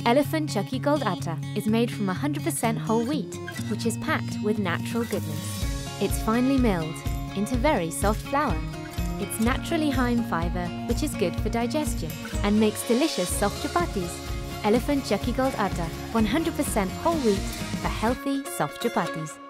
Elephant Chakki Gold Atta is made from 100% whole wheat, which is packed with natural goodness. It's finely milled into very soft flour. It's naturally high in fibre, which is good for digestion and makes delicious soft chapattis. Elephant Chakki Gold Advert, 100% whole wheat for healthy soft chapattis.